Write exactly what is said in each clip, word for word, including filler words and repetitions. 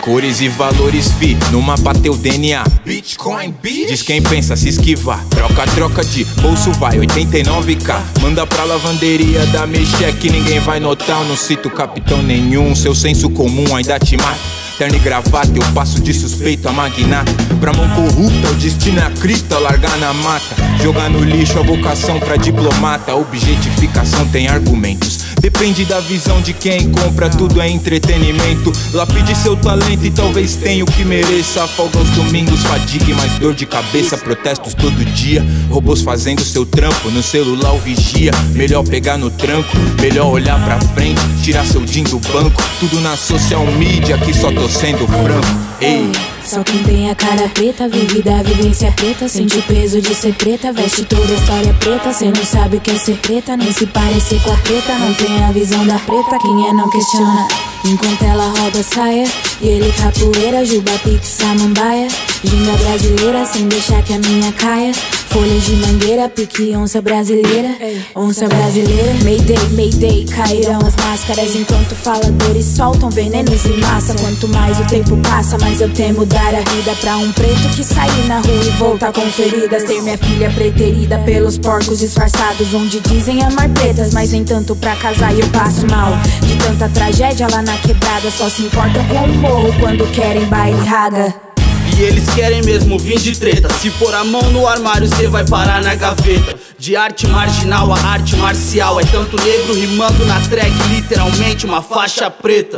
Cores e valores, fi, no mapa teu D N A. Bitcoin, bitch. Diz quem pensa se esquivar. Troca, troca de bolso vai, oitenta e nove k. Manda pra lavanderia da Mexer que ninguém vai notar. Eu não cito capitão nenhum, seu senso comum ainda te mata. Terno e gravata, eu passo de suspeito a magnata. Pra mão corrupta, o destino é a cripta, largar na mata. Jogar no lixo a vocação pra diplomata. Objetificação tem argumentos. Depende da visão de quem compra, tudo é entretenimento. Lapide seu talento e talvez tenha o que mereça. Folga aos domingos, fadiga e mais dor de cabeça. Protestos todo dia, robôs fazendo seu trampo. No celular o vigia, melhor pegar no tranco. Melhor olhar pra frente, tirar seu din do banco. Tudo na social media, que só tô sendo franco. Ei, só quem tem a cara preta, vive da vivência preta. Sente o peso de ser preta, veste toda a história preta. Cê não sabe o que é ser preta, nem se parecer com a preta. Não tem a visão da preta, quem é não questiona. Enquanto ela roda saia, e ele capoeira, juba, pique, samambaia. Ginga brasileira, sem deixar que a minha caia. Folhas de mangueira, pique onça brasileira. Onça brasileira, Mayday, Mayday. Caíram as máscaras enquanto faladores soltam venenos em massa. Quanto mais o tempo passa, mais eu temo dar a vida pra um preto que sair na rua e voltar com feridas. Ter minha filha preterida pelos porcos disfarçados, onde dizem amar pretas, mas nem tanto pra casar e eu passo mal. De tanta tragédia lá na quebrada, só se importam com o morro quando querem baile raga. E eles querem mesmo vir de treta. Se pôr a mão no armário, cê vai parar na gaveta. De arte marginal a arte marcial, é tanto negro rimando na track, literalmente uma faixa preta.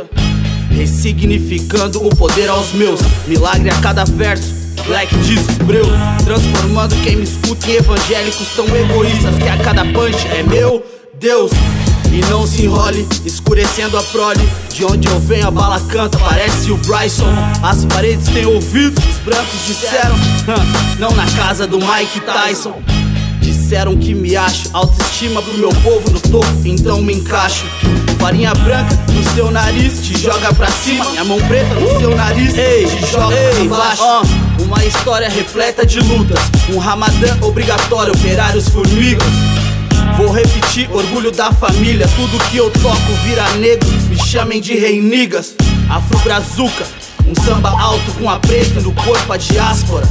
Ressignificando o poder aos meus, milagre a cada verso, Black Jesus Breu. Transformando quem me escuta em evangélicos tão egoístas que a cada punch é meu Deus. E não se enrole, escurecendo a prole. De onde eu venho a bala canta, parece o Bryson. As paredes têm ouvidos, os brancos disseram não na casa do Mike Tyson. Disseram que me acho, autoestima pro meu povo no topo, então me encaixo. Farinha branca no seu nariz, te joga pra cima. Minha mão preta no seu nariz, ei, te joga ei, pra baixo. uh, Uma história repleta de lutas, um ramadã obrigatório, operários formigas. Vou repetir, orgulho da família. Tudo que eu toco vira negro, me chamem de rei nigas. Afro-brazuca, um samba alto com a preta e no corpo a diáspora.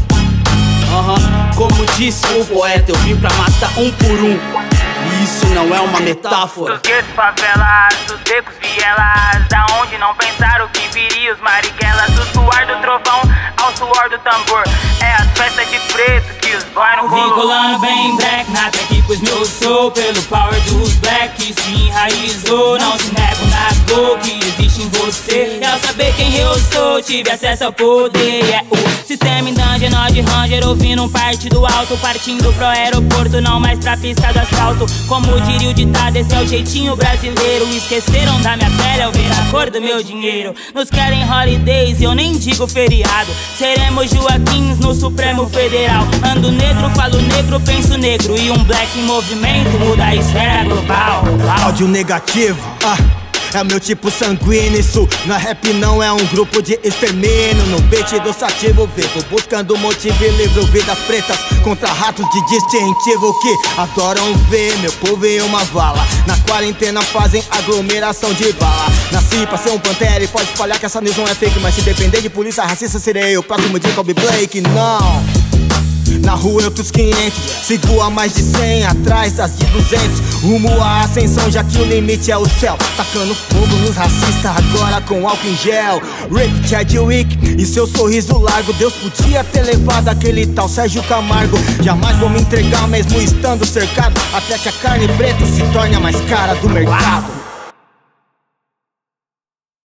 Uhum. Como disse o poeta, eu vim pra matar um por um. E isso não é uma metáfora. Dos guetos, favelas, dos becos, vielas, da onde não pensaram que viria os mariquelas. Do suor do trovão ao suor do tambor, é as festas de preto que os boy não colou. Vinculando bem black, nada que pus meu sou. Pelo power dos black que se enraizou. Não se nego na dor que existe em você. E ao saber quem eu sou, tive acesso ao poder. É o sistema em dungeon, nó de ranger, ouvindo um partido alto. Partindo pro aeroporto, não mais pra pista do asfalto. Como diria o ditado, esse é o jeitinho brasileiro. Esqueceram da minha pele ao ver a cor do meu dinheiro. Nos querem holidays e eu nem digo feriado. Seremos Joaquins no Supremo Federal. Ando negro, falo negro, penso negro. E um black em movimento muda a esfera global. Áudio negativo, ah, é meu tipo sanguíneo. Isso não é rap, não é um grupo de extermínio. No beat do sativo vivo, buscando motivo e livro. Vidas pretas contra ratos de distintivo que adoram ver meu povo em uma vala. Na quarentena fazem aglomeração de bala. Nasci pra ser um pantera e pode espalhar que essa news não é fake. Mas se depender de polícia racista serei eu, próximo de Kobe Blake. Não, na rua eu dos quinhentos, sigo a mais de cem, atrás das de duzentos. Rumo à ascensão, já que o limite é o céu. Tacando fogo nos racistas, agora com álcool em gel. Rip Chadwick e seu sorriso largo. Deus podia ter levado aquele tal Sérgio Camargo. Jamais vou me entregar mesmo estando cercado, até que a carne preta se torne a mais cara do mercado.